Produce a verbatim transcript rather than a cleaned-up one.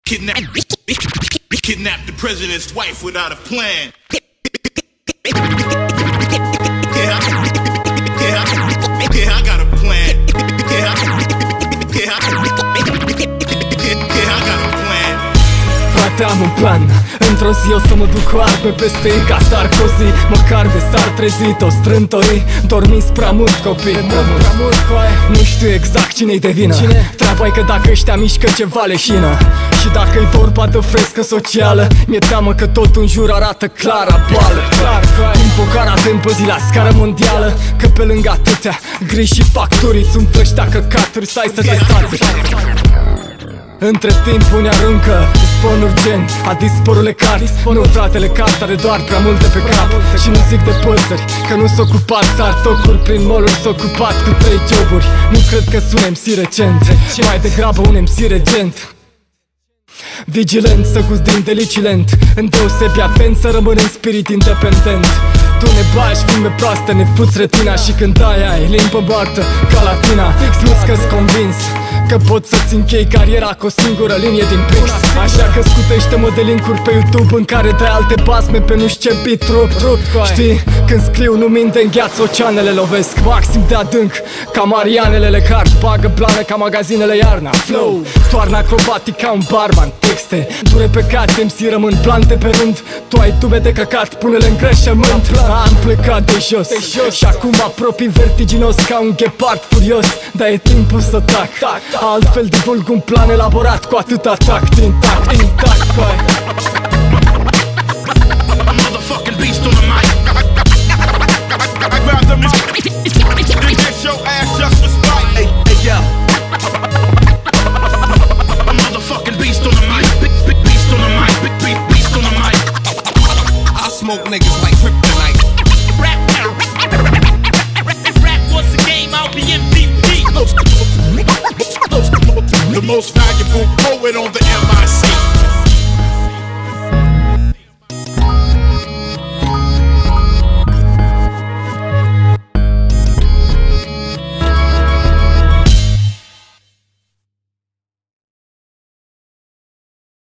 Kidnap, kidnap the president's wife without a plan. Yeah, yeah, yeah, I got a plan. Yeah, yeah, yeah, I got a plan. Frate, am un plan. Într-o zi o să mă duc cu arme peste ei ca Sarkozy. Măcar de s-ar trezi toți strântorii. Dormiți prea mult, copii, prea mult, prea mult, nu știu exact cine-i de vină. Cine? Treaba-i că dacă ăștia mișcă ceva leșină. Și dacă-i vorba de frescă socială, mi-e teamă că tot în jur arată clara boală. Invocarea de împăzi la scară mondială, că pe lângă atâtea griji și facturi îți umplă ăștia căcaturi, stai să te saturi. Între timp unii aruncă spon urgent, a disporule car. Nu, fratele, carta are doar prea multe pe cap. Și nu zic de păsări, că nu s-o ocupat sartocuri prin mall-uri, s-o ocupat cu trei joburi. Nu cred că sunt M C recent, mai degrabă un M C regent. Vigilent, să guzdim delicilent, îndeosebi atent să rămân în spirit independent. Tu ne bagi filme proaste, ne puți retina și când ai ai limbă moartă ca latina. Plus că-s convins că pot să-ți închei cariera cu o singură linie din pix. Așa că scutește-mă de link-uri pe YouTube în care dai alte basme pe nu știu ce beat trup, trup. Știi, când scriu nu minte, îngheață oceanele, lovesc maxim de adânc ca Marianele, le cart, bagă plană ca magazinele iarna. Flow, toarnă acrobatic ca un barman, texte dure pe cat, M C rămân plante pe rând. Tu ai tube de căcat, pune-le în creșământ. Am plecat de jos, de jos și acum apropii vertiginos ca un ghepard furios. Dar e timpul să tac, tac. Altfel divulg un plan elaborat cu atâta tact intact, intact, coi. A motherfucking beast on the mic. I grab the mic and get your ass just for spite. Hey, hey, yo. A motherfucking beast on the mic. Big, big beast on the mic. Big, big beast on the mic. I smoke niggas like kryptonite. Rap, if rap was a game, I'll be M V P. The most valuable poet on the